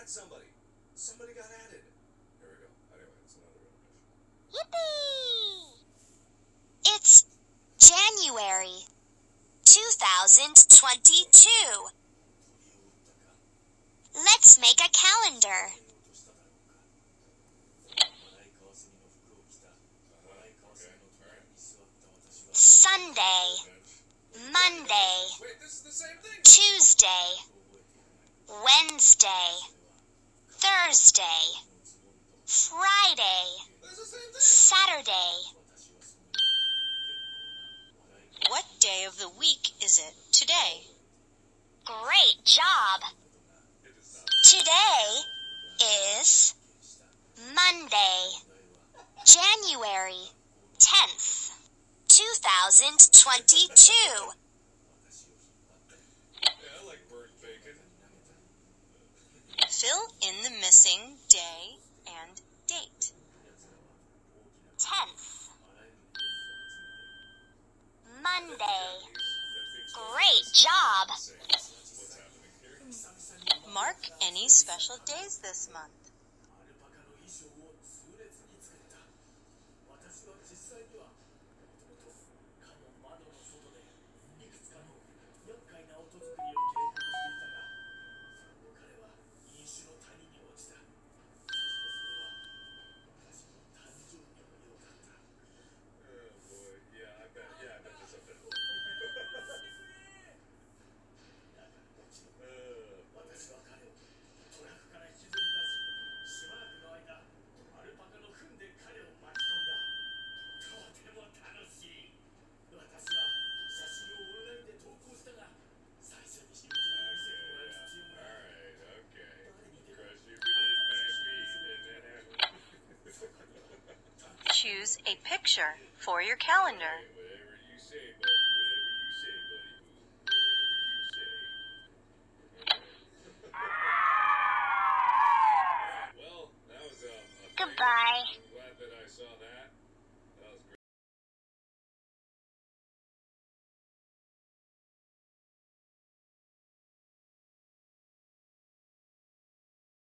add somebody. Somebody got added. Here we go. Anyway, it's another animation. Yippee! It's January 2022. Let's make a calendar. Sunday, Monday, Wait, this is the same thing. Tuesday, Wednesday, Thursday, Friday, This is the same thing. Saturday. What day of the week is it today? Great job! Today is Monday, January 10th, 2022. Yeah, I like burnt bacon. Fill in the missing day and date. 10th, Monday. Great job! What's happening here? Mark any special days this month. Choose a picture for your calendar. Whatever you say, buddy. Well, that was a Goodbye. I'm glad that I saw that.